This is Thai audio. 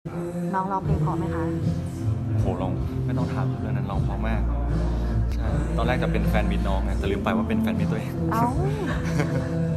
น้องร้องเพลงเพราะไหมคะโหร้องไม่ต้องถามเรื่องนั้นร้องเพราะมากใช่ตอนแรกจะเป็นแฟนมิตรน้องไงแต่ลืมไปว่าเป็นแฟนมิตรตัวเองเอ้า